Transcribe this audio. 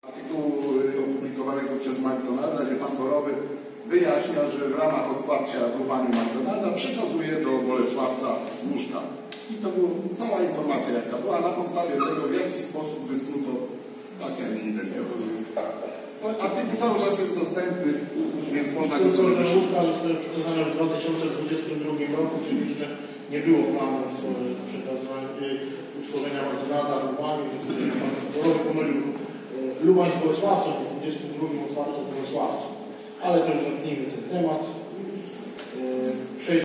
Artykułu opublikowanego przez McDonalda, gdzie pan Borowy wyjaśnia, że w ramach otwarcia w Rubaniu McDonalda przekazuje do Bolesławca łóżka. I to była cała informacja, jaka była, na podstawie tego, w jaki sposób wysnuto takie, a nie inne wnioski. Artykuł cały czas jest dostępny, więc można go sobie łóżka zostały przekazane w 2022 roku, czyli jeszcze nie było planów utworzenia McDonalda w Lubaniu. Pan Borowy pomylił Lubań z Bolesławcem, w 22 otwarto w Bolesławcu. Ale to już zamknijmy ten temat.